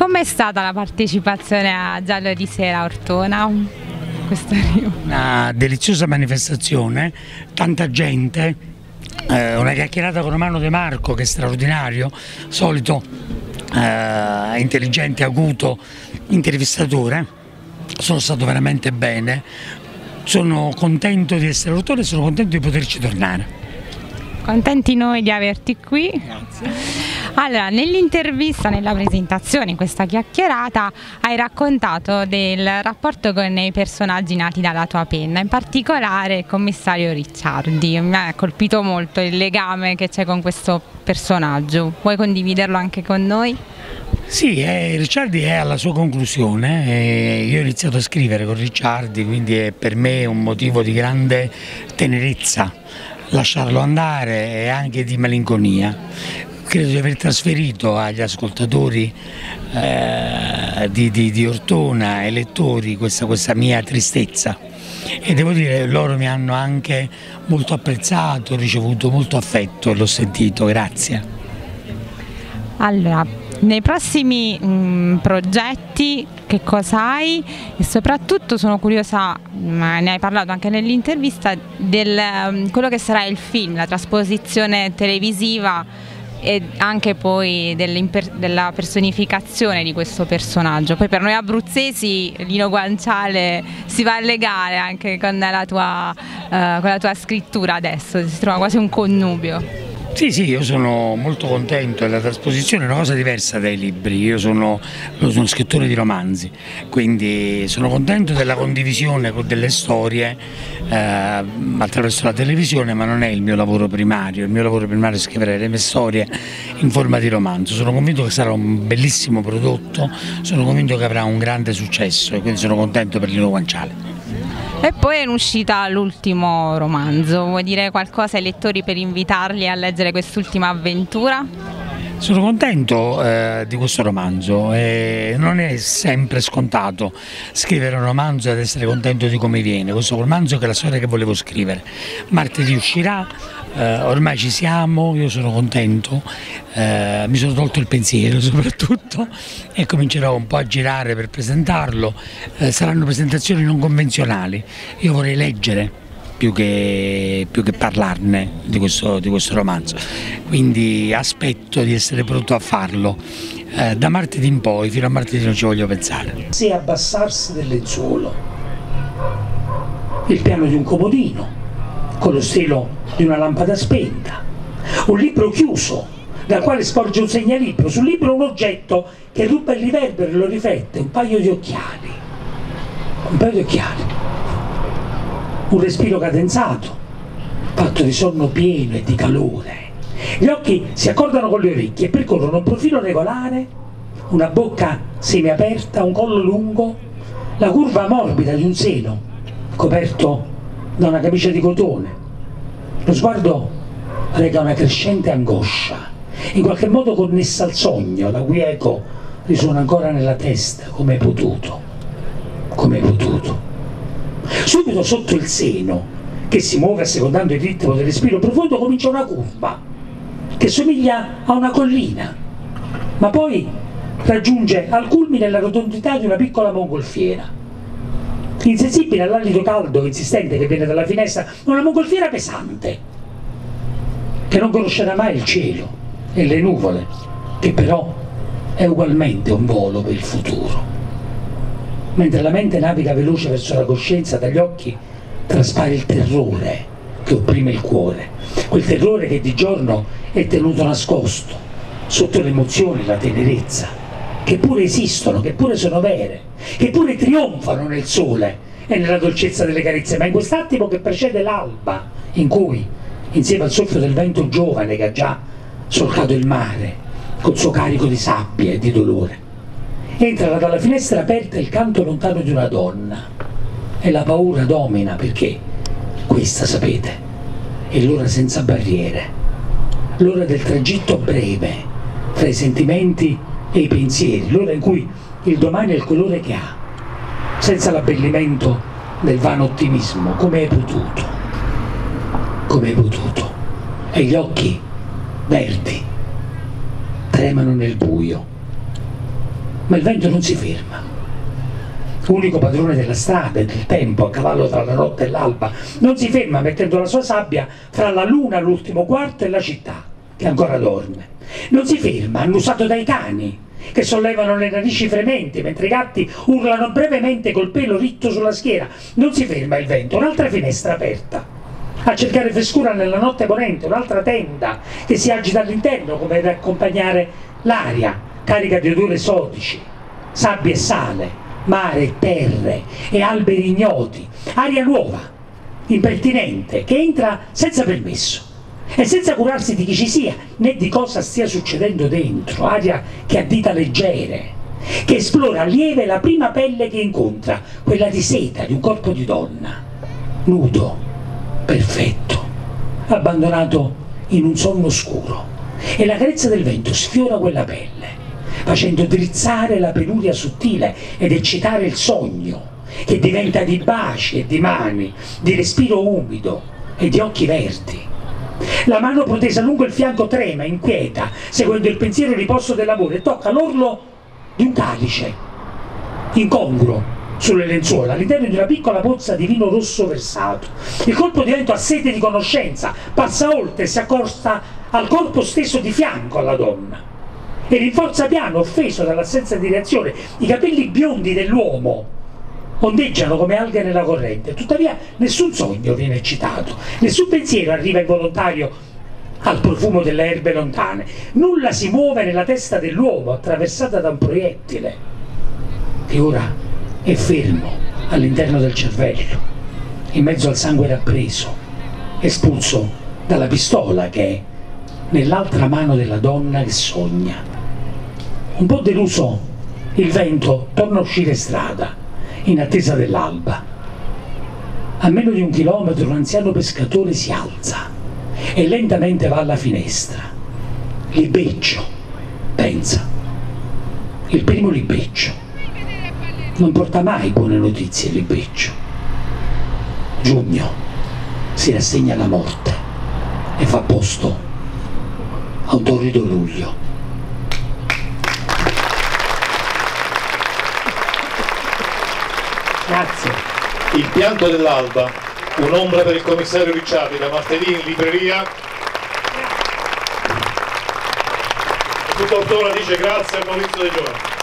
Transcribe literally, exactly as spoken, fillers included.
Com'è stata la partecipazione a Giallo di Sera a Ortona? Questo una deliziosa manifestazione, tanta gente, eh, una chiacchierata con Romano De Marco che è straordinario, solito eh, intelligente, acuto, intervistatore. Sono stato veramente bene, sono contento di essere a Ortona e sono contento di poterci tornare. Contenti noi di averti qui. Grazie. Allora, nell'intervista, nella presentazione, in questa chiacchierata, hai raccontato del rapporto con i personaggi nati dalla tua penna, in particolare il commissario Ricciardi. Mi ha colpito molto il legame che c'è con questo personaggio. Vuoi condividerlo anche con noi? Sì, eh, Ricciardi è alla sua conclusione, eh, io ho iniziato a scrivere con Ricciardi, quindi è per me un motivo di grande tenerezza lasciarlo andare e anche di malinconia. Credo di aver trasferito agli ascoltatori eh, di, di, di Ortona e lettori questa, questa mia tristezza, e devo dire loro mi hanno anche molto apprezzato, ho ricevuto molto affetto e l'ho sentito, grazie. Allora, nei prossimi mh, progetti che cosa hai? E soprattutto sono curiosa, ma ne hai parlato anche nell'intervista, del um, quello che sarà il film, la trasposizione televisiva e anche poi della personificazione di questo personaggio. Poi per noi abruzzesi Lino Guanciale si va a legare anche con la tua, uh, con la tua scrittura adesso, si trova quasi un connubio. Sì, sì, io sono molto contento della trasposizione, è una cosa diversa dai libri, io sono, sono scrittore di romanzi, quindi sono contento della condivisione delle storie eh, attraverso la televisione, ma non è il mio lavoro primario, il mio lavoro primario è scrivere le mie storie in forma di romanzo. Sono convinto che sarà un bellissimo prodotto, sono convinto che avrà un grande successo e quindi sono contento per Lino Guanciale. E poi è in uscita l'ultimo romanzo, vuoi dire qualcosa ai lettori per invitarli a leggere quest'ultima avventura? Sono contento eh, di questo romanzo, eh, non è sempre scontato scrivere un romanzo ed essere contento di come viene. Questo romanzo che è la storia che volevo scrivere. Martedì uscirà, eh, ormai ci siamo, io sono contento, eh, mi sono tolto il pensiero soprattutto e comincerò un po' a girare per presentarlo. Eh, saranno presentazioni non convenzionali, io vorrei leggere più che, più che parlarne di questo, di questo romanzo, quindi aspetto di essere pronto a farlo eh, da martedì in poi, fino a martedì non ci voglio pensare. Se abbassarsi del lenzuolo, il piano di un comodino con lo stelo di una lampada spenta, un libro chiuso dal quale sporge un segnalibro, sul libro un oggetto che ruba il riverbero e lo riflette, un paio di occhiali, un paio di occhiali. Un respiro cadenzato, fatto di sonno pieno e di calore. Gli occhi si accordano con le orecchie e percorrono un profilo regolare, una bocca semiaperta, un collo lungo, la curva morbida di un seno coperto da una camicia di cotone. Lo sguardo reca una crescente angoscia, in qualche modo connessa al sogno, la cui eco risuona ancora nella testa. Come hai potuto? Come hai potuto? Subito sotto il seno, che si muove assecondando il ritmo del respiro profondo, comincia una curva che somiglia a una collina, ma poi raggiunge al culmine la rotondità di una piccola mongolfiera. Insensibile all'alito caldo e insistente che viene dalla finestra, una mongolfiera pesante, che non conoscerà mai il cielo e le nuvole, che però è ugualmente un volo per il futuro. Mentre la mente naviga veloce verso la coscienza, dagli occhi traspare il terrore che opprime il cuore, quel terrore che di giorno è tenuto nascosto, sotto le emozioni, la tenerezza, che pure esistono, che pure sono vere, che pure trionfano nel sole e nella dolcezza delle carezze, ma in quest'attimo che precede l'alba, in cui, insieme al soffio del vento giovane che ha già solcato il mare, col suo carico di sabbia e di dolore, entra dalla finestra aperta il canto lontano di una donna e la paura domina, perché questa, sapete, è l'ora senza barriere, l'ora del tragitto breve tra i sentimenti e i pensieri, l'ora in cui il domani è il colore che ha, senza l'abbellimento del vano ottimismo. Come hai potuto? Come hai potuto? E gli occhi verdi tremano nel buio. ma il vento non si ferma. Unico padrone della strada e del tempo, a cavallo tra la notte e l'alba, non si ferma mettendo la sua sabbia fra la luna all'ultimo quarto e la città, che ancora dorme. Non si ferma, annusato dai cani, che sollevano le narici frementi, mentre i gatti urlano brevemente col pelo ritto sulla schiena. Non si ferma il vento, un'altra finestra aperta, a cercare frescura nella notte ponente, un'altra tenda che si agita all'interno come per accompagnare l'aria, carica di odori esotici, sabbia e sale, mare e terre e alberi ignoti, aria nuova, impertinente, che entra senza permesso e senza curarsi di chi ci sia né di cosa stia succedendo dentro, aria che ha dita leggere, che esplora lieve la prima pelle che incontra, quella di seta di un corpo di donna, nudo, perfetto, abbandonato in un sonno scuro, e la carezza del vento sfiora quella pelle, facendo drizzare la peluria sottile ed eccitare il sogno, che diventa di baci e di mani, di respiro umido e di occhi verdi. La mano protesa lungo il fianco trema, inquieta, seguendo il pensiero riposto dell'amore, e tocca l'orlo di un calice, incongruo, sulle lenzuola, all'interno di una piccola pozza di vino rosso versato. Il colpo di vento ha sete di conoscenza, passa oltre e si accosta al corpo stesso di fianco alla donna. E rinforza piano, offeso dall'assenza di reazione. I capelli biondi dell'uomo ondeggiano come alghe nella corrente, tuttavia nessun sogno viene eccitato, nessun pensiero arriva involontario al profumo delle erbe lontane, nulla si muove nella testa dell'uomo attraversata da un proiettile che ora è fermo all'interno del cervello, in mezzo al sangue rappreso, espulso dalla pistola che è nell'altra mano della donna che sogna. Un po' deluso, il vento torna a uscire strada, in attesa dell'alba. A meno di un chilometro un anziano pescatore si alza e lentamente va alla finestra. Libeccio, pensa. Il primo Libeccio. Non porta mai buone notizie Libeccio. Giugno si rassegna alla morte e fa posto a un torrido luglio. Grazie. Il pianto dell'alba, un'ombra per il commissario Ricciardi, da martedì in libreria. Tutto autore dice grazie a Maurizio De Giorgi.